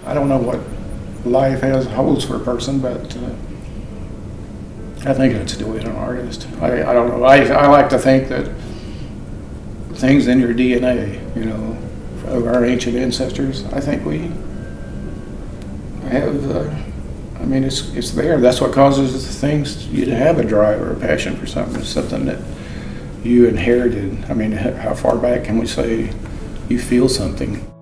I don't know what life holds for a person, but I think it's doing an artist. I don't know. I like to think that things in your DNA, you know, of our ancient ancestors, I think we have, I mean, it's there. That's what causes things, you to have a drive or a passion for something. It's something that you inherited. I mean, how far back can we say you feel something?